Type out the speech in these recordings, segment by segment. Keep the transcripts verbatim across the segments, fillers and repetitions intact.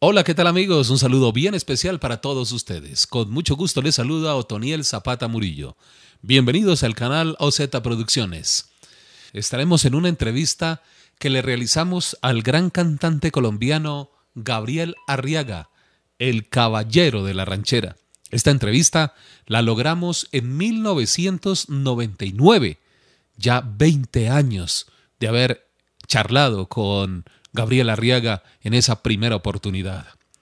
Hola, ¿qué tal amigos? Un saludo bien especial para todos ustedes. Con mucho gusto les saluda Otoniel Zapata Murillo. Bienvenidos al canal O Z Producciones. Estaremos en una entrevista que le realizamos al gran cantante colombiano Gabriel Arriaga, el caballero de la ranchera. Esta entrevista la logramos en mil novecientos noventa y nueve, ya veinte años de haber charlado con Gabriel Arriaga en esa primera oportunidad.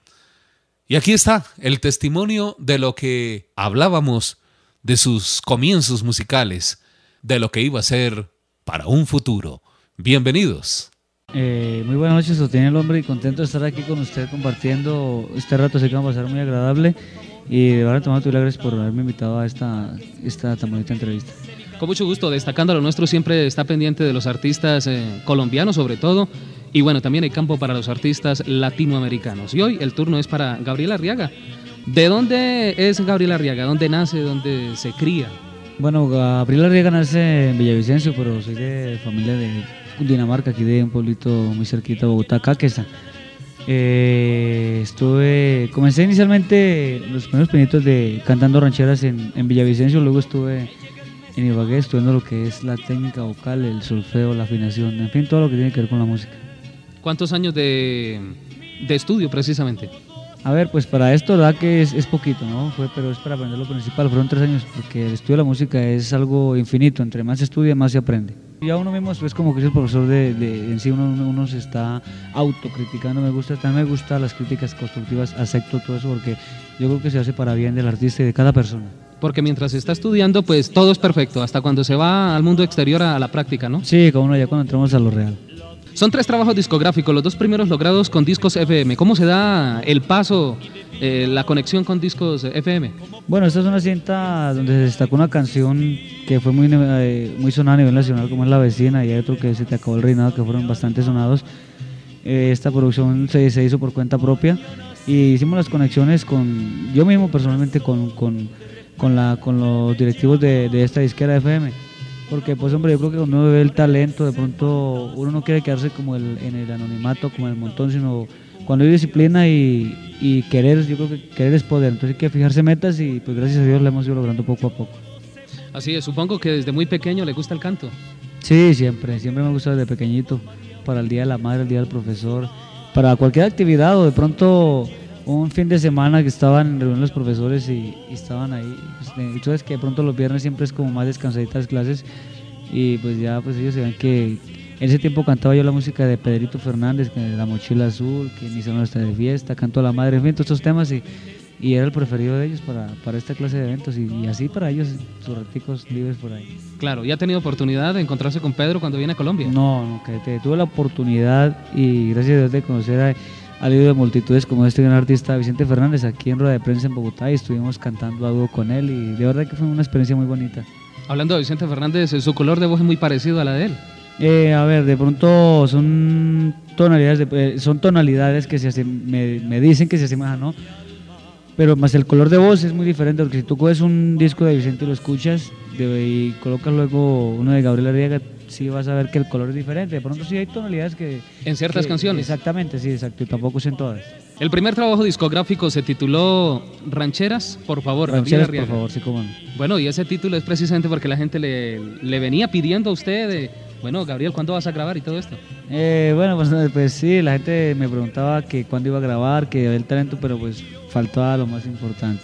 Y aquí está el testimonio de lo que hablábamos, de sus comienzos musicales, de lo que iba a ser para un futuro. Bienvenidos. Eh, muy buenas noches, Otoniel, el hombre, y contento de estar aquí con usted compartiendo este rato. Sé que va a pasar muy agradable y de verdad, tomando tu gracias por haberme invitado a esta, esta tan bonita entrevista. Con mucho gusto, destacando lo nuestro, siempre está pendiente de los artistas eh, colombianos sobre todo, y bueno, también hay campo para los artistas latinoamericanos. Y hoy el turno es para Gabriel Arriaga. ¿De dónde es Gabriel Arriaga? ¿Dónde nace? ¿Dónde se cría? Bueno, Gabriel Arriaga nace en Villavicencio, pero soy de familia de Dinamarca, aquí de un pueblito muy cerquita de Bogotá, Caquesa. Eh, estuve, comencé inicialmente los primeros pinitos de cantando rancheras en, en Villavicencio, luego estuve en Ibagué estudiando lo que es la técnica vocal, el solfeo, la afinación, en fin, todo lo que tiene que ver con la música. ¿Cuántos años de, de estudio precisamente? A ver, pues para esto la verdad que es, es poquito, ¿no? Fue, pero es para aprender lo principal, fueron tres años, porque el estudio de la música es algo infinito, entre más se estudia, más se aprende. Ya uno mismo es como que es el profesor de, de en sí, uno, uno se está autocriticando, me gusta, también me gustan las críticas constructivas, acepto todo eso, porque yo creo que se hace para bien del artista y de cada persona. Porque mientras se está estudiando, pues todo es perfecto, hasta cuando se va al mundo exterior a la práctica, ¿no? Sí, como uno ya cuando entramos a lo real. Son tres trabajos discográficos, los dos primeros logrados con discos F M. ¿Cómo se da el paso, eh, la conexión con discos F M? Bueno, esta es una cinta donde se destacó una canción que fue muy, eh, muy sonada a nivel nacional, como es La Vecina, y hay otro que Se Te Acabó el Reinado, que fueron bastante sonados. Eh, esta producción se, se hizo por cuenta propia y hicimos las conexiones con, yo mismo personalmente, con, con, con, la, con los directivos de, de esta disquera F M. Porque pues hombre, yo creo que cuando uno ve el talento, de pronto uno no quiere quedarse como el, en el anonimato, como en el montón, sino cuando hay disciplina y, y querer, yo creo que querer es poder, entonces hay que fijarse metas y pues gracias a Dios lo hemos ido logrando poco a poco. Así es, supongo que desde muy pequeño le gusta el canto. Sí, siempre, siempre me gusta desde pequeñito, para el Día de la Madre, el Día del Profesor, para cualquier actividad o de pronto un fin de semana que estaban en reunión los profesores y, y estaban ahí, pues, y tú sabes que de pronto los viernes siempre es como más descansaditas las clases y pues ya pues ellos se ven que en ese tiempo cantaba yo la música de Pedrito Fernández, que La Mochila Azul, que Ni Son Está de Fiesta, Canto a la Madre, en fin, todos estos temas y, y era el preferido de ellos para, para esta clase de eventos y, y así para ellos sus raticos libres por ahí. Claro, ¿y ha tenido oportunidad de encontrarse con Pedro cuando viene a Colombia? No, no, que te, tuve la oportunidad y gracias a Dios de conocer a al líder de multitudes como este gran artista Vicente Fernández aquí en rueda de prensa en Bogotá y estuvimos cantando a dúo con él y de verdad que fue una experiencia muy bonita. Hablando de Vicente Fernández, su color de voz es muy parecido a la de él. Eh, a ver, de pronto son tonalidades, de, eh, son tonalidades que se hacen, me, me dicen que se asemejan, ¿no? Pero más el color de voz es muy diferente porque si tú coges un disco de Vicente y lo escuchas de, y colocas luego uno de Gabriel Arriaga, sí vas a ver que el color es diferente. De pronto sí hay tonalidades que... En ciertas que, canciones. Exactamente, sí, exacto, y tampoco es en todas. El primer trabajo discográfico se tituló Rancheras, por favor. Rancheras, por favor, sí, cómo no. Bueno, y ese título es precisamente porque la gente le, le venía pidiendo a usted, de, bueno, Gabriel, ¿cuándo vas a grabar y todo esto? Eh, bueno, pues, pues sí, la gente me preguntaba que cuándo iba a grabar, que había el talento, pero pues faltaba lo más importante.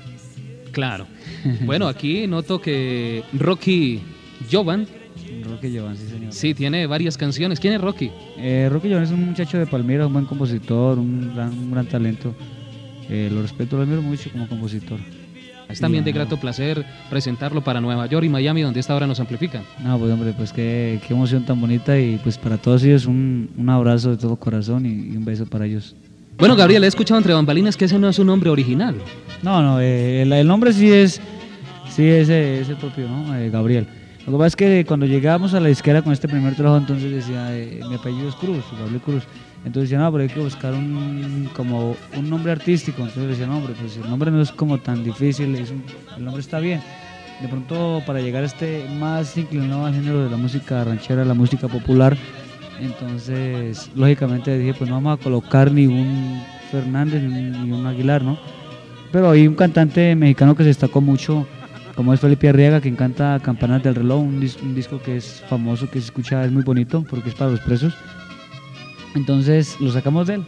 Claro. Bueno, aquí noto que Rocky Jovan... Rocky Jovan, sí señor. Sí, tiene varias canciones. ¿Quién es Rocky? Eh, Rocky Jovan es un muchacho de Palmira, un buen compositor, un gran, un gran talento. Eh, lo respeto, lo admiro mucho como compositor. Es también de grato placer presentarlo para Nueva York y Miami, donde esta hora nos amplifican. No, pues hombre, pues qué, qué emoción tan bonita y pues para todos ellos un, un abrazo de todo corazón y, y un beso para ellos. Bueno, Gabriel, he escuchado entre bambalinas que ese no es un nombre original. No, no, eh, el, el nombre sí es, sí es, es el propio, ¿no? Eh, Gabriel. Lo que pasa es que cuando llegamos a la disquera con este primer trabajo, entonces decía, eh, mi apellido es Cruz, Gabriel Cruz. Entonces decía, no, pero hay que buscar un, como un nombre artístico. Entonces decía, no, hombre, pues el nombre no es como tan difícil, es un, el nombre está bien. De pronto, para llegar a este más inclinado al género de la música ranchera, la música popular, entonces, lógicamente dije, pues no vamos a colocar ningún Fernández y un, y un Aguilar, ¿no? Pero hay un cantante mexicano que se destacó mucho, como es Felipe Arriaga, que canta Campanas del Reloj, un, dis, un disco que es famoso, que se escucha, es muy bonito, porque es para los presos. Entonces lo sacamos de él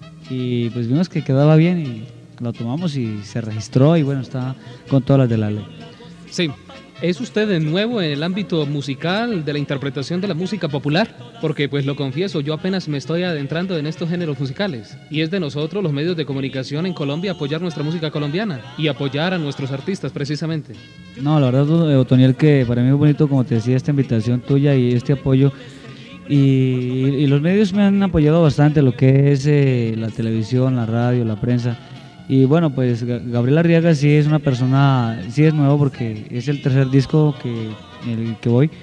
y pues vimos que quedaba bien y lo tomamos y se registró y bueno, está con todas las de la ley. Sí, ¿es usted de nuevo en el ámbito musical de la interpretación de la música popular? Porque pues lo confieso, yo apenas me estoy adentrando en estos géneros musicales y es de nosotros los medios de comunicación en Colombia apoyar nuestra música colombiana y apoyar a nuestros artistas precisamente. No, la verdad, Otoniel, que para mí es muy bonito, como te decía, esta invitación tuya y este apoyo. Y, y los medios me han apoyado bastante, lo que es eh, la televisión, la radio, la prensa. Y bueno, pues Gabriel Arriaga sí es una persona, sí es nuevo porque es el tercer disco que, el que voy.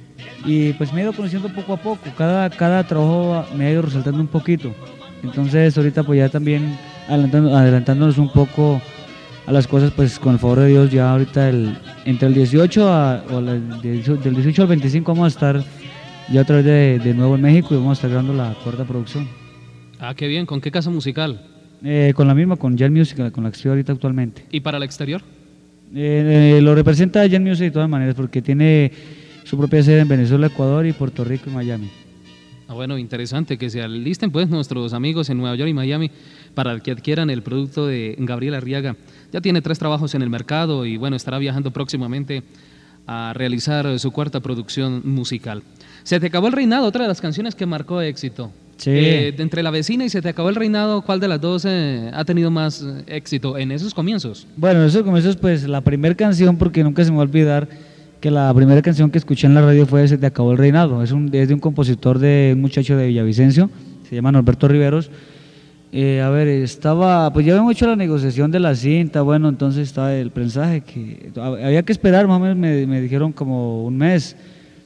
Y pues me he ido conociendo poco a poco, cada, cada trabajo me ha ido resaltando un poquito. Entonces ahorita pues ya también adelantando, adelantándonos un poco a las cosas, pues con el favor de Dios ya ahorita el, entre el dieciocho a, o la, del dieciocho al veinticinco vamos a estar ya otra vez de, de nuevo en México y vamos a estar grabando la cuarta producción. Ah, qué bien, ¿con qué casa musical? Eh, con la misma, con Jan Music, con la que estoy ahorita actualmente. ¿Y para el exterior? Eh, eh, lo representa Jan Music de todas maneras porque tiene su propia sede en Venezuela, Ecuador y Puerto Rico y Miami. Ah, bueno, interesante que se alisten pues nuestros amigos en Nueva York y Miami para que adquieran el producto de Gabriel Arriaga. Ya tiene tres trabajos en el mercado y bueno, estará viajando próximamente a realizar su cuarta producción musical. Se te acabó el reinado, otra de las canciones que marcó éxito. Sí. Eh, entre La Vecina y Se te acabó el reinado, ¿cuál de las dos eh, ha tenido más eh, éxito en esos comienzos? Bueno, en esos comienzos pues la primera canción, porque nunca se me va a olvidar que la primera canción que escuché en la radio fue Se te acabó el reinado. Es, un, es de un compositor, de un muchacho de Villavicencio, se llama Norberto Riveros. Eh, a ver, estaba, pues ya habíamos hecho la negociación de la cinta, bueno, entonces estaba el prensaje, que había que esperar, más o menos me, me dijeron como un mes.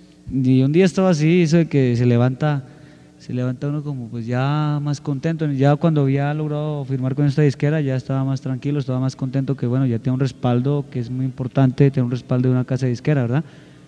Y un día estaba así, eso de que se levanta, se levanta uno como pues ya más contento. Ya cuando había logrado firmar con esta disquera ya estaba más tranquilo, estaba más contento, que bueno, ya tiene un respaldo que es muy importante, tener un respaldo de una casa de disquera, ¿verdad?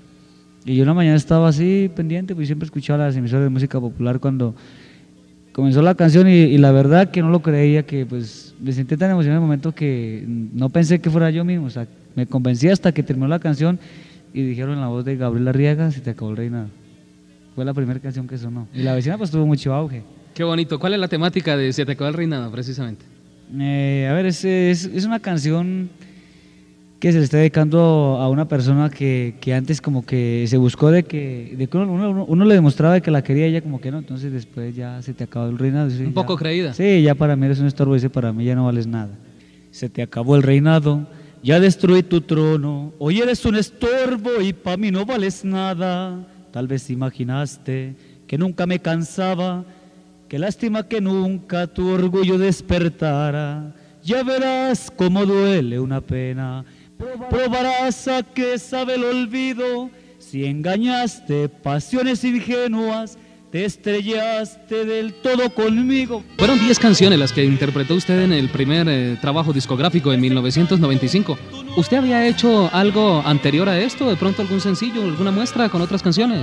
Y yo una mañana estaba así pendiente, pues siempre escuchaba las emisoras de música popular cuando comenzó la canción y, y la verdad que no lo creía, que pues me sentí tan emocionado en el momento que no pensé que fuera yo mismo, o sea, me convencí hasta que terminó la canción. Y dijeron en la voz de Gabriel Arriaga, Se te acabó el reinado. Fue la primera canción que sonó. Y La Vecina pues tuvo mucho auge. Qué bonito. ¿Cuál es la temática de Se te acabó el reinado, precisamente? Eh, a ver, es, es, es una canción que se le está dedicando a una persona que, que antes como que se buscó de que, de que uno, uno, uno le demostraba que la quería, ella como que no. Entonces después ya se te acabó el reinado. Sí, un ya, poco creída. Sí, ya para mí eres un estorbo, dice, para mí ya no vales nada. Se te acabó el reinado. Ya destruí tu trono, hoy eres un estorbo y pa' mí no vales nada. Tal vez imaginaste que nunca me cansaba, qué lástima que nunca tu orgullo despertara. Ya verás cómo duele una pena, probarás a qué sabe el olvido. Si engañaste pasiones ingenuas, te estrellaste del todo conmigo. Fueron diez canciones las que interpretó usted en el primer eh, trabajo discográfico en mil novecientos noventa y cinco. ¿Usted había hecho algo anterior a esto? ¿De pronto algún sencillo, alguna muestra con otras canciones?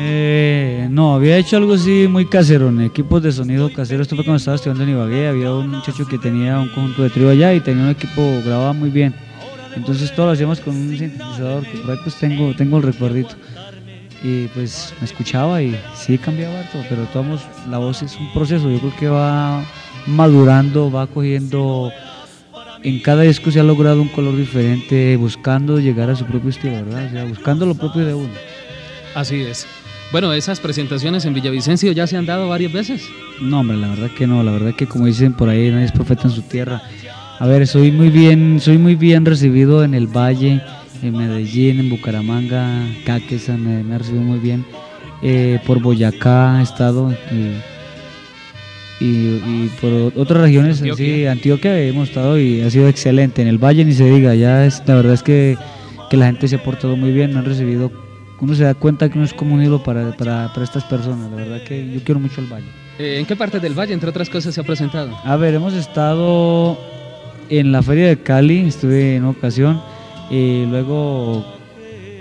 Eh, no, había hecho algo así muy casero, en equipos de sonido casero. Esto fue cuando estaba estudiando en Ibagué. Había un muchacho que tenía un conjunto de trío allá y tenía un equipo, grababa muy bien. Entonces todo lo hacíamos con un sintetizador, que por ahí pues tengo, tengo el recuerdito. Y pues me escuchaba y sí cambiaba harto, pero tomamos, la voz es un proceso, yo creo que va madurando, va cogiendo, en cada disco se ha logrado un color diferente, buscando llegar a su propio estilo, ¿verdad? O sea, buscando lo propio de uno. Así es. Bueno, esas presentaciones en Villavicencio ya se han dado varias veces. No, hombre, la verdad que no, la verdad que como dicen por ahí, nadie es profeta en su tierra. A ver, soy muy bien, soy muy bien recibido en el Valle, en Medellín, en Bucaramanga, Caquesa, me, me ha recibido muy bien. Eh, por Boyacá he estado y, y, y por otras regiones, Antioquia. Sí, Antioquia hemos estado y ha sido excelente. En el Valle ni se diga, ya es, la verdad es que, que la gente se ha portado muy bien, me han recibido. Uno se da cuenta que uno es como un ídolo para, para, para estas personas, la verdad que yo quiero mucho el Valle. Eh, ¿En qué parte del Valle, entre otras cosas, se ha presentado? A ver, hemos estado en la Feria de Cali, estuve en una ocasión. Y luego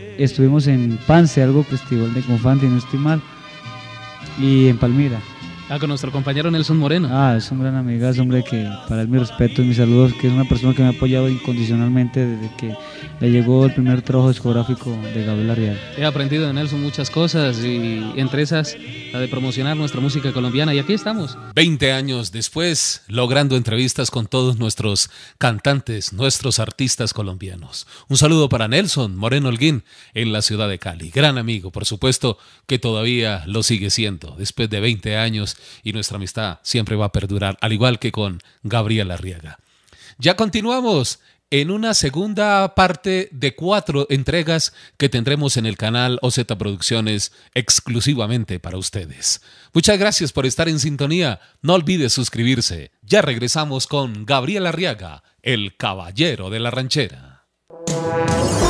estuvimos en Pance, algo festival de Confante, no estoy mal, y en Palmira. Ah, con nuestro compañero Nelson Moreno. Ah, es un gran amigazo, hombre, que para él mi respeto y mis saludos, que es una persona que me ha apoyado incondicionalmente desde que le llegó el primer trabajo discográfico de Gabriel Arriaga. He aprendido de Nelson muchas cosas y entre esas la de promocionar nuestra música colombiana y aquí estamos. veinte años después, logrando entrevistas con todos nuestros cantantes, nuestros artistas colombianos. Un saludo para Nelson Moreno Holguín en la ciudad de Cali. Gran amigo, por supuesto, que todavía lo sigue siendo después de veinte años y nuestra amistad siempre va a perdurar, al igual que con Gabriel Arriaga. Ya continuamos en una segunda parte de cuatro entregas que tendremos en el canal O Z Producciones exclusivamente para ustedes. Muchas gracias por estar en sintonía. No olvides suscribirse. Ya regresamos con Gabriel Arriaga, el caballero de la ranchera.